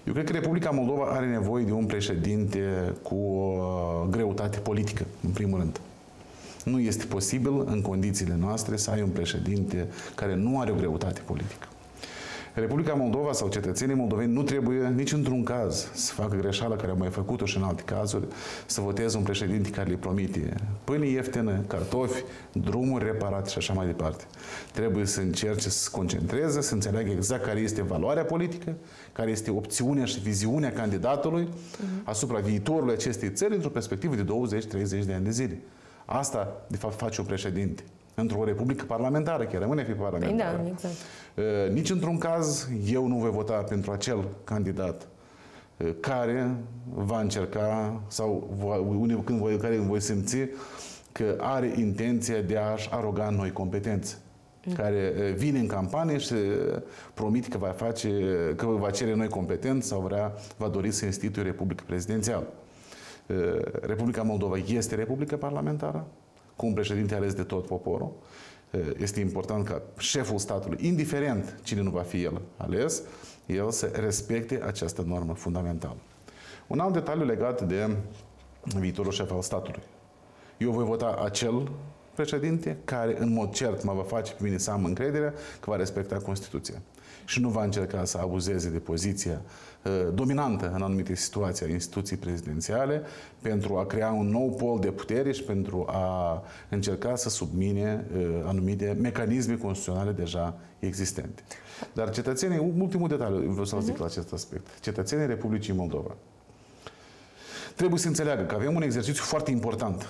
Eu cred că Republica Moldova are nevoie de un președinte cu o greutate politică, în primul rând. Nu este posibil, în condițiile noastre, să ai un președinte care nu are o greutate politică. Republica Moldova sau cetățenii moldoveni nu trebuie nici într-un caz să facă greșeala care au mai făcut-o și în alte cazuri, să voteze un președinte care le promite pâine ieftină, cartofi, drumuri reparate și așa mai departe. Trebuie să încerce să se concentreze, să înțeleagă exact care este valoarea politică, care este opțiunea și viziunea candidatului asupra viitorului acestei țări într-o perspectivă de 20-30 de ani de zile. Asta, de fapt, face un președinte. Într-o republică parlamentară, chiar rămâne fi parlamentară. Da, exact. Nici într-un caz eu nu voi vota pentru acel candidat care va încerca sau care voi simți că are intenția de a-și aroga noi competențe. Care vine în campanie și promite că va cere noi competențe sau va dori să instituie o republică prezidențială. Republica Moldova este republică parlamentară, cu un președinte ales de tot poporul. Este important ca șeful statului, indiferent cine nu va fi el ales, el să respecte această normă fundamentală. Un alt detaliu legat de viitorul șef al statului. Eu voi vota acel președinte care, în mod cert, mă va face pe mine să am încrederea că va respecta Constituția. Și nu va încerca să abuzeze de poziția dominantă în anumite situații a instituției prezidențiale pentru a crea un nou pol de putere și pentru a încerca să submine anumite mecanisme constituționale deja existente. Dar cetățenii, ultimul detaliu vreau să-l zic la acest aspect, cetățenii Republicii Moldova trebuie să înțeleagă că avem un exercițiu foarte important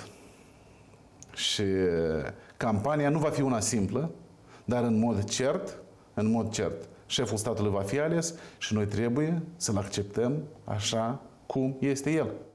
și campania nu va fi una simplă, dar în mod cert, șeful statului va fi ales și noi trebuie să-l acceptăm așa cum este el.